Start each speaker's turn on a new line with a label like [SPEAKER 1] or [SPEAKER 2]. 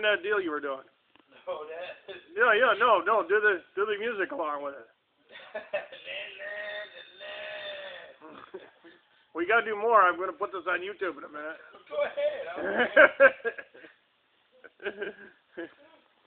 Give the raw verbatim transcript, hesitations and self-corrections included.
[SPEAKER 1] doing that deal you were doing.
[SPEAKER 2] No, that is...
[SPEAKER 1] Yeah, yeah, no, no, do the do the music along with it. We gotta do more. I'm gonna put this on YouTube in a minute.
[SPEAKER 2] Go ahead.